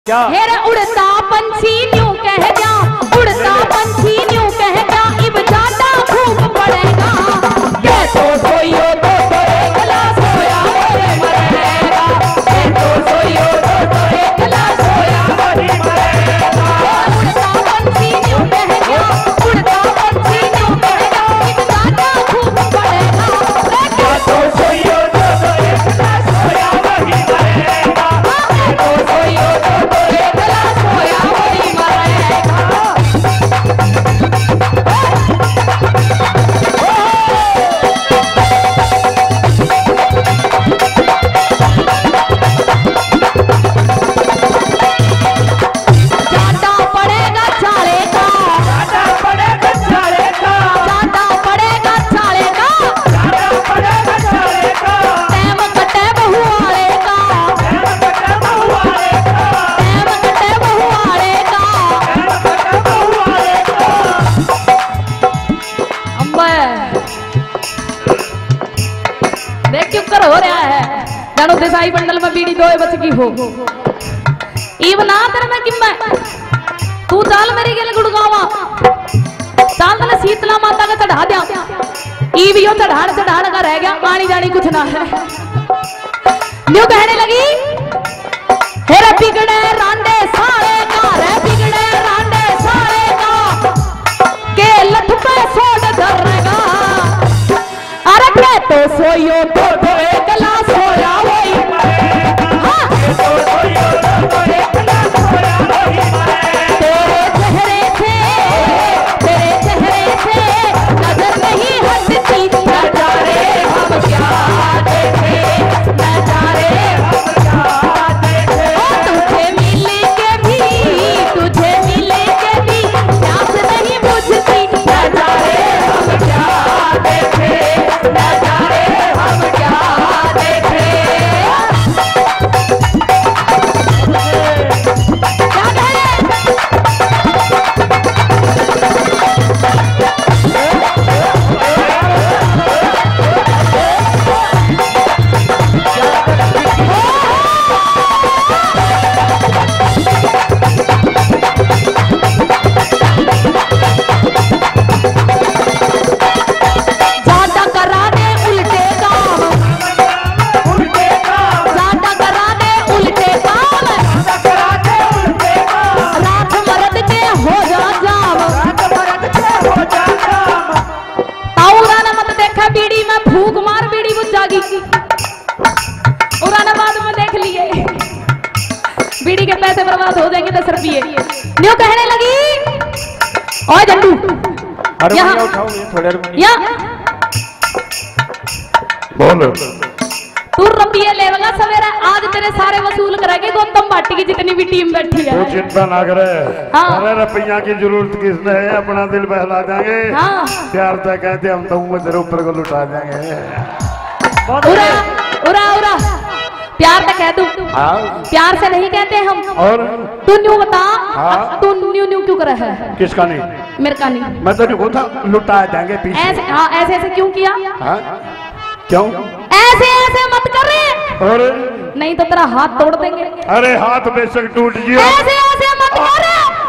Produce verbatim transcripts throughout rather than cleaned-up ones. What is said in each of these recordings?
क्या हेरा उड़ता पंछी न्यू कह जा, उड़ता पंछी न्यू कह जा, इब ज्यादा खूब पड़ेगा। ये तो सोइयो तो तो एक गिलास सोया वही मरेगा, ये तो सोइयो तो तो एक गिलास सोया वही मरेगा। उड़ता पंछी न्यू कह जा, उड़ता पंछी न्यू कह जा, इब ज्यादा खूब पड़ेगा। ये तो सोइयो तो तो एक गिलास सोया वही मरेगा, ये तो सोइयो तो तो एक गिलास सोया वही मरेगा। जाटा पड़ेगा चाले का, जाटा पड़ेगा चाले का, जाटा पड़ेगा चाले का, जाटा पड़ेगा चाले का। टैम कटे बहुआरे का, टैम कटे बहुआरे का, टैम कटे बहुआरे का, टैम कटे बहुआरे का। अम्बे देख क्यों कर हो रहा है जानो देसाई बंडल में बीड़ी दो बच की हो इब ना तेरे में किम्मा तू चाल मेरी गेल गुड़गावा चाल तने शीतला माता का चढ़ा दिया इब यो चढ़ाड़ चढ़ाड़ का रह गया आनी जानी कुछ ना है। न्यू कहने लगी हेरा बिगड़े रांडे सारे का, रे बिगड़े रांडे सारे का के लठ पे सोड धरेगा। अरे के तो सोइयो तो तो एक गिलास सोया वही मरेगा, के तो सोइयो तो तो एक गिलास सोया वही मरेगा। तेरे चेहरे से तेरे चेहरे से नजर नहीं हटती, नजारे हम क्या देखे, नजारे हम क्या देखे। ओ तुझे मिले के भी, तुझे मिले के भी प्यास नहीं बुझती, नजारे हम क्या देखे, नजारे हम क्या देखे। क्या कहे ज्यादा करा दे उल्टे काम, उल्टे काम, ज्यादा करा दे उल्टे काम, ज्यादा करा दे उल्टे काम। रात मर्द के हो जा जाम, रात मर्द के हो जा जाम। ताऊरा ने मत देखा बीड़ी में फूक मार बीड़ी बुझ जागी। उराना बाद में देख लिए बीड़ी के पैसे बर्बाद हो जाएंगे दस रुपये। न्यू कहने लगी ओए जंडू अरे यहाँ भैया उठाओ ये थोड़े रुपए यहाँ बोलो। तू रुपये लेवगा सवेरा आज तेरे सारे वसूल करेंगे गौतम भाटी की जितनी भी टीम बैठी तू है। चिंता ना करे, हाँ। अरे रुपया की जरूरत किसने है, अपना दिल बहला देंगे। हाँ। प्यार से कहते हम तो मुंह तेरे ऊपर को लुटा देंगे। उरा उरा उरा प्यार से कह दूं, हाँ। प्यार से नहीं कहते हम। और तू न्यू बता हाँ। तू न्यू न्यू क्यों कर रहा है? किसका नहीं, मेरे का नहीं। मैं तो नहीं बोलता लुटा देंगे पीछे। ऐसे हाँ ऐसे ऐसे क्यों किया? हाँ? क्यों? ऐसे ऐसे मत कर रहे और नहीं तो तेरा हाथ तोड़ देंगे। अरे हाथ बेशक टूट जियो, ऐसे ऐसे मत कर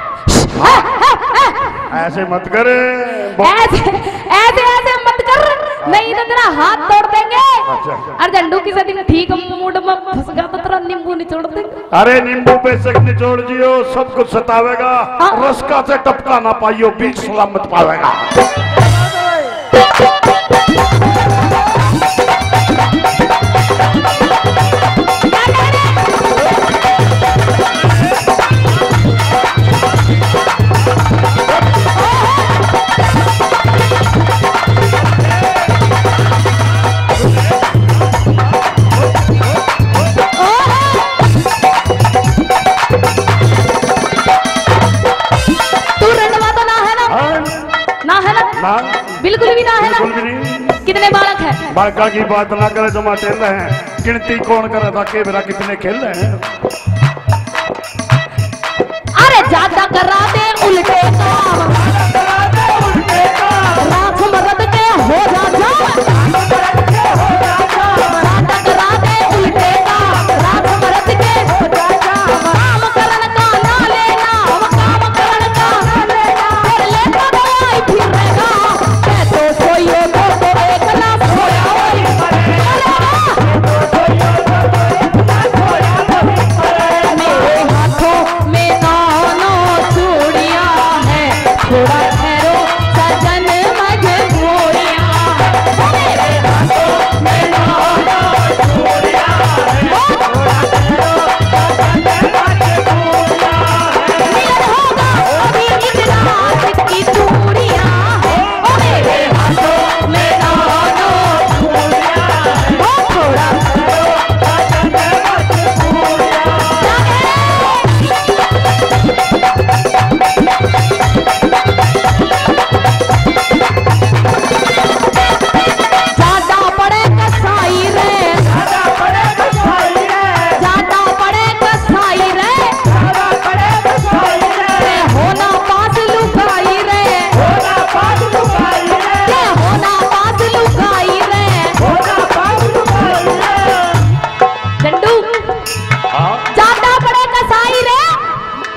ऐसे मत करे। ऐसे ऐसे ऐसे मत कर नहीं तो तेरा हाथ तोड़ देंगे। अच्छा। अरे झंडू किसी दिन ठीक मूड में फंस गया तो तेरा नींबू निचोड़ देंगे। अरे नींबू बेशक निचोड़ जियो, सब कुछ सतावेगा। हाँ। रस्का से टपका ना पाइयो, बीच सलामत पावेगा। तू रंडवा तो ना है ना? हाँ? ना है ना? ना बिल्कुल भी ना है ना? बिल्कुल भी नहीं। कितने बालक है? बाका की बात ना करे जो माटे हैं, गिनती कौन करे था के बेरा कितने खेल रहे हैं। अरे ज्यादा करा दे उल्टे काम, राख मदद के हो जा जाम, ज्यादा करा दे उल्टे काम, राख मदद के हो जा जाम। काम करना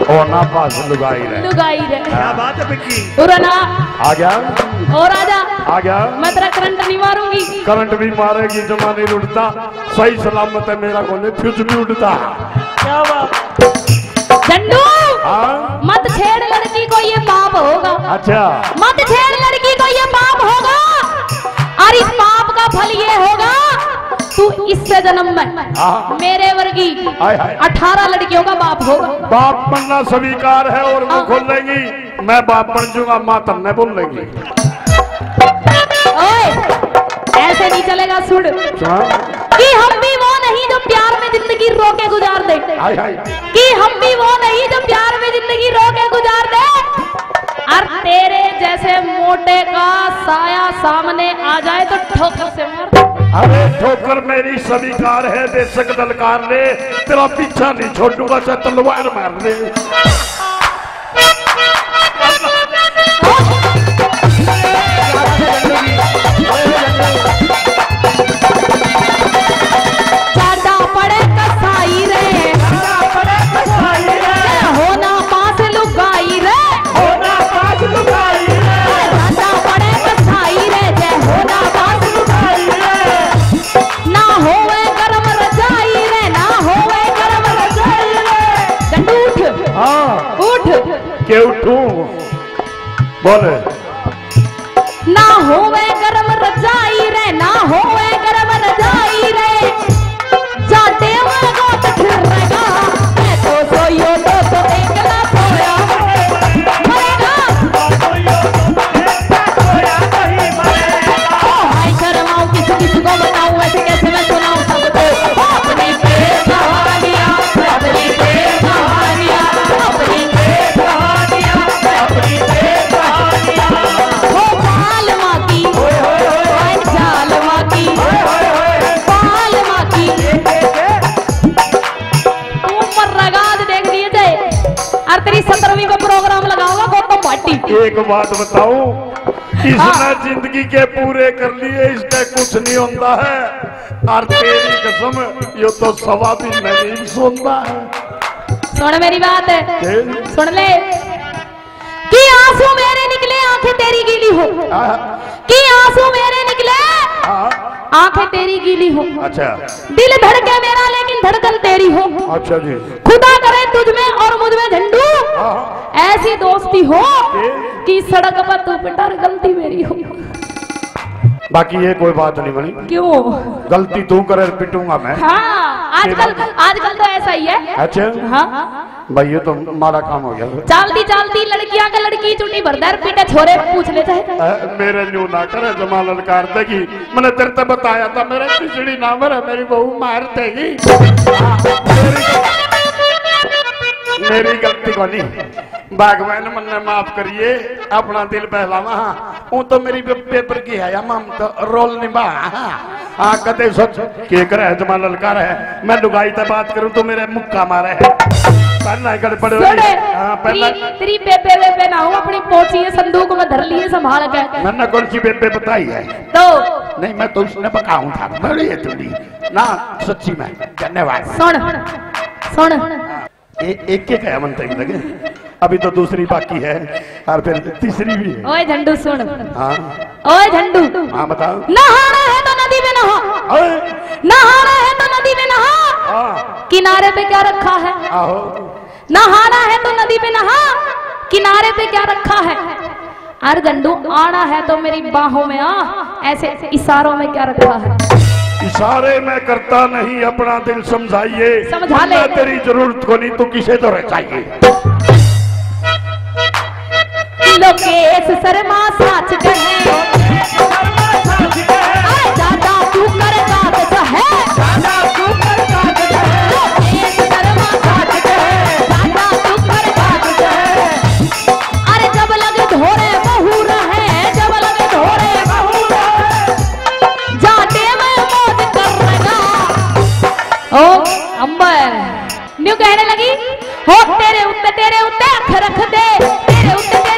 और ना पास लुगाई रहे लुगाई रे क्या बात है बिक्की? पुराना आ गया और आजा आ गया मैं तेरा करंट नहीं मारूंगी। करंट भी मारेगी जमा नहीं उड़ता सही सलामत है मेरा गोले फ्यूज भी उड़ता। क्या बात? झंडू हाँ मत छेड़ लड़की को ये पाप होगा। अच्छा मत छेड़ लड़की को ये पाप होगा और इस पाप का फल ये होगा तू इससे जन्म में हाँ। मेरे वर्गी हाय हाय। अठारह लड़कियों का बाप होगा। बाप बनना स्वीकार है और वो खोल लेंगी मैं बाप बन जाऊंगा माँ तब न बोल लेंगी। ओए ऐसे नहीं चलेगा सुन कि हम भी वो नहीं जो प्यार में जिंदगी रोके गुजार दे हाय हाय कि हम भी वो नहीं जो प्यार में जिंदगी रोके गुजार दे और तेरे जैसे मोटे का साया सामने आ जाए तो ठोकर से मार दे। अरे ठोकर मेरी स्वीकार है बेशक दलकार ले तेरा पीछा नहीं छोड़ूंगा चाहे तलवार मार दे। ज्यादा पड़े कसाई रे होना पास लुगाई रे होना पास लुगाई रे ज्यादा पड़े कसाई रे जय होना पास लुगाई रे ना होवे गरम रजाई रे ना होवे गरम रजाई रे। झंडू उठ हाँ उठ के उठूं बोले ना होवे गरम रजाई रे ना होवे गरम रजाई रे जाते हुए गोत फिरेगा मैं तो सोयो तो तो एकला सोया मरेगा ओ हाय शर्माऊं किस किस को बताऊं ऐसे कैसे मैं सुनाऊं सबको अपनी प्रेम कहानियां अपनी प्रेम कहानियां अपनी प्रेम कहानियां अपनी प्रेम कहानियां हो बाल माँ की हाय जाल माँ की बाल माँ की ऊपर रगाद देख लिए जाए और तेरी सत्रहवीं का प्रोग्राम लगाऊंगा गौतम भाटी। एक बात बताऊं इसने जिंदगी के पूरे कर लिए इसका कुछ नहीं होता है और तेरी कसम ये तो सवा भी नहीं सुनता है। सुन मेरी बात है तेरी- सुन ले कि आंसू मेरे निकले आंखें तेरी गीली हो हाँ, कि आंसू मेरे निकले हाँ, आंखें तेरी गीली हो अच्छा दिल धड़के मेरा लेकिन धड़कन तेरी हो अच्छा जी खुदा करे तुझ में और मुझ में झंडू हाँ, ऐसी दोस्ती हो कि सड़क पर तू पिटा और गलती मेरी हो। बाकी ये कोई बात नहीं बनी क्यों? गलती तू करे पिटूंगा मैं। हाँ आजकल आजकल तो ऐसा ही है। अच्छा हाँ भाई ये तो हमारा काम हो गया। चालती चालती लड़कियां का लड़की चुटी भरदार पीटे छोरे पूछ ले चाहे अ, मेरे न्यू ना करे जमा ललकार देगी मैंने तेरे से बताया था मेरा खिचड़ी ना मरे मेरी बहू मार देगी। हाँ, मेरी, मेरी गलती को नहीं बागवान मन माफ करिए अपना दिल बहलावा वो तो मेरी पेपर की है या माम तो रोल निभा हाँ कदे सोच के करे जमा ललकार है मैं लुगाई से बात करूं तो मेरे मुक्का मारे है पहला गड़ पड़े हाँ पहला तेरी तेरी बेबे बेबे ना हो अपनी पोची है संदूक में धर लिए संभाल के मैंने कौन सी बेबे बताई है तो नहीं मैं तो उसने पकाऊं था बड़ी है थोड़ी ना सच्ची में धन्यवाद। सुन सुन ए, एक एक है मन तक लगे अभी तो दूसरी बाकी है और फिर तीसरी भी है। ओए झंडू सुन हाँ ओए झंडू हाँ बताओ नहाना है तो नदी में नहा अरे नहाना है तो नदी में नहा हाँ किनारे पे क्या रखा है आहो नहाना है तो नदी पे नहा किनारे पे क्या रखा है अरे झंडू आना है तो मेरी बाहों में आ ऐसे इशारों में क्या रखा है इशारे में करता नहीं अपना दिल समझाइए समझा ले। वरना तेरी जरूरत को नहीं तो किसे तो रह चाहिए। लोकेश शर्मा साच कहे अरे दादा तू कर कागज है दादा तू कर कागज है लोकेश शर्मा साच कहे दादा तू कर कागज है अरे जब लगे धोरे बहू रहे जब लगे धोरे बहू रहे जाटे में मौज करेगा ओ अंबर न्यू कहने लगी हो तेरे उत्ते तेरे उत्ते अख रख दे तेरे उत्ते